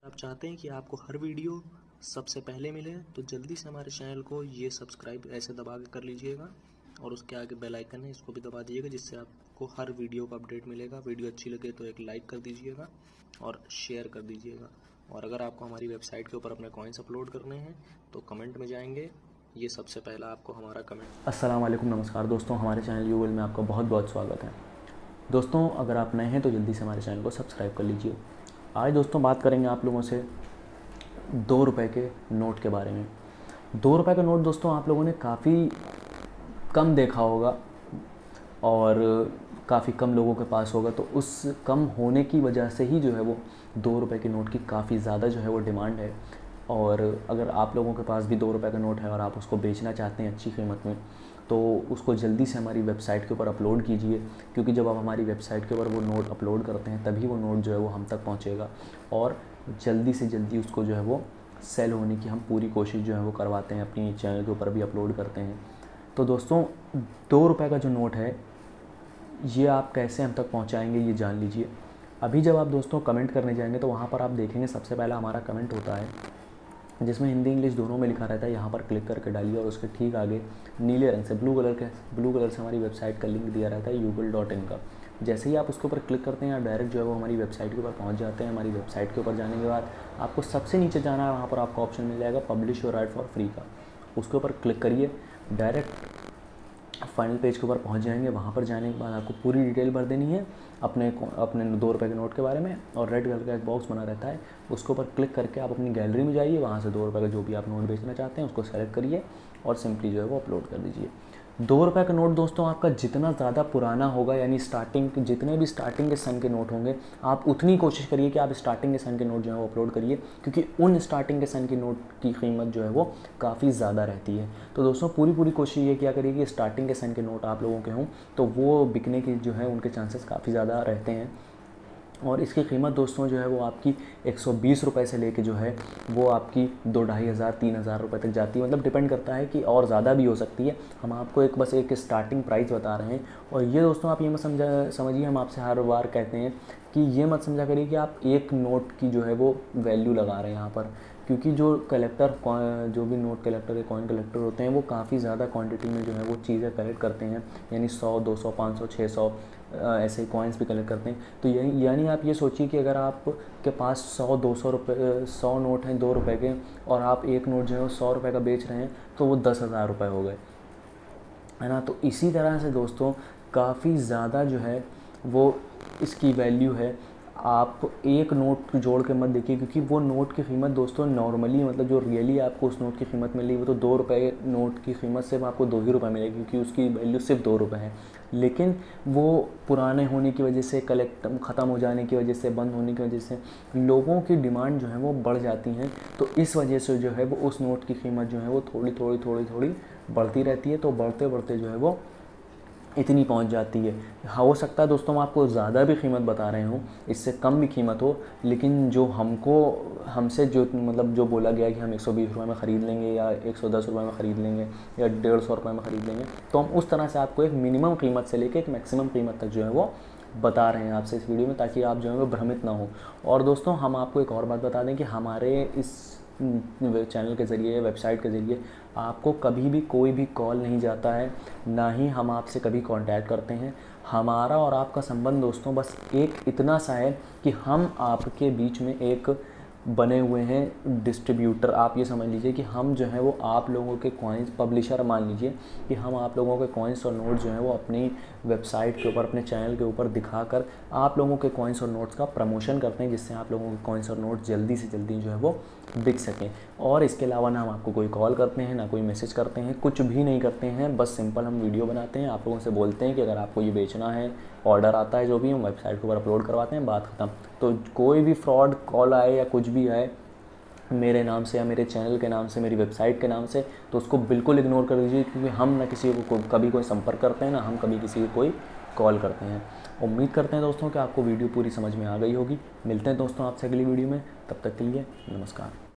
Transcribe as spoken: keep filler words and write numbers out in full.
आप चाहते हैं कि आपको हर वीडियो सबसे पहले मिले तो जल्दी से हमारे चैनल को ये सब्सक्राइब ऐसे दबा के कर लीजिएगा और उसके आगे बेल आइकन है, इसको भी दबा दीजिएगा, जिससे आपको हर वीडियो का अपडेट मिलेगा। वीडियो अच्छी लगे तो एक लाइक कर दीजिएगा और शेयर कर दीजिएगा। और अगर आपको हमारी वेबसाइट के ऊपर अपने कॉइन्स अपलोड करने हैं तो कमेंट में जाएंगे, ये सबसे पहला आपको हमारा कमेंट। अस्सलाम वालेकुम, नमस्कार दोस्तों, हमारे चैनल यूगल में आपका बहुत बहुत स्वागत है। दोस्तों, अगर आप नए हैं तो जल्दी से हमारे चैनल को सब्सक्राइब कर लीजिए। आज दोस्तों बात करेंगे आप लोगों से दो रुपए के नोट के बारे में। दो रुपए का नोट दोस्तों आप लोगों ने काफ़ी कम देखा होगा और काफ़ी कम लोगों के पास होगा, तो उस कम होने की वजह से ही जो है वो दो रुपए के नोट की काफ़ी ज़्यादा जो है वो डिमांड है। और अगर आप लोगों के पास भी दो रुपए का नोट है और आप उसको बेचना चाहते हैं अच्छी कीमत में, तो उसको जल्दी से हमारी वेबसाइट के ऊपर अपलोड कीजिए, क्योंकि जब आप हमारी वेबसाइट के ऊपर वो नोट अपलोड करते हैं तभी वो नोट जो है वो हम तक पहुंचेगा और जल्दी से जल्दी उसको जो है वो सेल होने की हम पूरी कोशिश जो है वो करवाते हैं, अपनी चैनल के ऊपर भी अपलोड करते हैं। तो दोस्तों, दो रुपये का जो नोट है ये आप कैसे हम तक पहुंचाएंगे ये जान लीजिए। अभी जब आप दोस्तों कमेंट करने जाएंगे तो वहाँ पर आप देखेंगे सबसे पहला हमारा कमेंट होता है जिसमें हिंदी इंग्लिश दोनों में लिखा रहता है। यहाँ पर क्लिक करके डालिए और उसके ठीक आगे नीले रंग से ब्लू कलर के ब्लू कलर से हमारी वेबसाइट का लिंक दिया रहता है यूगल डॉट इन का। जैसे ही आप उसके ऊपर क्लिक करते हैं, आप डायरेक्ट जो है वो हमारी वेबसाइट के ऊपर पहुँच जाते हैं। हमारी वेबसाइट के ऊपर जाने के बाद आपको सबसे नीचे जाना है, वहाँ पर आपको ऑप्शन मिल जाएगा publish your write for free का। उसके ऊपर क्लिक करिए, डायरेक्ट फाइनल पेज के ऊपर पहुंच जाएंगे। वहाँ पर जाने के बाद आपको पूरी डिटेल भर देनी है अपने अपने दो रुपये के नोट के बारे में, और रेड कलर का एक बॉक्स बना रहता है, उसके ऊपर क्लिक करके आप अपनी गैलरी में जाइए। वहाँ से दो रुपये का जो भी आप नोट बेचना चाहते हैं उसको सेलेक्ट करिए और सिंपली जो है वो अपलोड कर दीजिए। दो रुपये का नोट दोस्तों आपका जितना ज़्यादा पुराना होगा, यानी स्टार्टिंग जितने भी स्टार्टिंग के सन के नोट होंगे, आप उतनी कोशिश करिए कि आप स्टार्टिंग के सन के नोट जो है वो अपलोड करिए, क्योंकि उन स्टार्टिंग के सन के नोट की कीमत जो है वो काफ़ी ज़्यादा रहती है। तो दोस्तों पूरी पूरी कोशिश ये क्या करिए कि स्टार्टिंग के सन के नोट आप लोगों के हों, तो वो बिकने की जो है उनके चांसेस काफ़ी ज़्यादा रहते हैं। और इसकी कीमत दोस्तों जो है वो आपकी एक सौ बीस रुपये से लेके जो है वो आपकी दो ढाई हज़ार तीन हज़ार रुपये तक जाती है। मतलब डिपेंड करता है कि और ज़्यादा भी हो सकती है। हम आपको एक बस एक स्टार्टिंग प्राइस बता रहे हैं। और ये दोस्तों आप ये मत समझा समझिए हम आपसे हर बार कहते हैं कि ये मत समझा करिए कि आप एक नोट की जो है वो वैल्यू लगा रहे हैं यहाँ पर, क्योंकि जो कलेक्टर जो भी नोट कलेक्टर या कॉइन कलेक्टर होते हैं वो काफ़ी ज़्यादा क्वांटिटी में जो है वो चीज़ें कलेक्ट करते हैं, यानी सौ दो सौ पाँच सौ छः सौ ऐसे कॉइन्स भी कलेक्ट करते हैं। तो यही यानी आप ये सोचिए कि अगर आप के पास सौ दो सौ रुपये सौ नोट हैं दो रुपये के, और आप एक नोट जो है वो सौ रुपये का बेच रहे हैं, तो वो दस हज़ार रुपये हो गए, है ना। तो इसी तरह से दोस्तों काफ़ी ज़्यादा जो है वो इसकी वैल्यू है। आप एक नोट जोड़ के मत देखिए, क्योंकि वो नोट की कीमत दोस्तों नॉर्मली मतलब जो रियली आपको उस नोट की कीमत मिली वो तो दो रुपये नोट की कीमत सिर्फ आपको दो ही रुपये मिलेगी, क्योंकि उसकी वैल्यू सिर्फ दो रुपये है। लेकिन वो पुराने होने की वजह से, कलेक्ट ख़त्म हो जाने की वजह से, बंद होने की वजह से लोगों की डिमांड जो है वो बढ़ जाती हैं। तो इस वजह से जो है वो उस नोट की कीमत जो है वो थोड़ी थोड़ी थोड़ी थोड़ी बढ़ती रहती है। तो बढ़ते बढ़ते जो है वो इतनी पहुंच जाती है। हो सकता है दोस्तों मैं आपको ज़्यादा भी कीमत बता रहे हूँ, इससे कम भी कीमत हो, लेकिन जो हमको हमसे जो मतलब जो बोला गया कि हम एक सौ बीस रुपये में ख़रीद लेंगे या एक सौ दस रुपये में ख़रीद लेंगे या डेढ़ सौ रुपये में ख़रीद लेंगे, तो हम उस तरह से आपको एक मिनिमम कीमत से लेकर एक मैक्सिमम कीमत तक जो है वो बता रहे हैं आपसे इस वीडियो में, ताकि आप जो है वो भ्रमित ना हो। और दोस्तों हम आपको एक और बात बता दें कि हमारे इस चैनल के ज़रिए, वेबसाइट के ज़रिए आपको कभी भी कोई भी कॉल नहीं जाता है, ना ही हम आपसे कभी कांटेक्ट करते हैं। हमारा और आपका संबंध दोस्तों बस एक इतना सा है कि हम आपके बीच में एक बने हुए हैं डिस्ट्रीब्यूटर। आप ये समझ लीजिए कि हम जो है वो आप लोगों के कॉइन्स पब्लिशर, मान लीजिए कि हम आप लोगों के कॉइन्स और नोट्स जो हैं वो अपनी वेबसाइट के ऊपर, अपने चैनल के ऊपर दिखाकर आप लोगों के कॉइन्स और नोट्स का प्रमोशन करते हैं, जिससे आप लोगों के कॉइन्स और नोट्स जल्दी से जल्दी जो है वो बिक सकें। और इसके अलावा ना हम आपको कोई कॉल करते हैं, ना कोई मैसेज करते हैं, कुछ भी नहीं करते हैं। बस सिंपल हम वीडियो बनाते हैं, आप लोगों से बोलते हैं कि अगर आपको ये बेचना है, ऑर्डर आता है, जो भी हम वेबसाइट के ऊपर अपलोड करवाते हैं, बात खत्म। तो कोई भी फ्रॉड कॉल आए या कुछ भी आए मेरे नाम से या मेरे चैनल के नाम से, मेरी वेबसाइट के नाम से, तो उसको बिल्कुल इग्नोर कर दीजिए, क्योंकि हम ना किसी को कभी कोई संपर्क करते हैं, ना हम कभी किसी को कोई कॉल करते हैं। उम्मीद करते हैं दोस्तों कि आपको वीडियो पूरी समझ में आ गई होगी। मिलते हैं दोस्तों आपसे अगली वीडियो में, तब तक के लिए नमस्कार।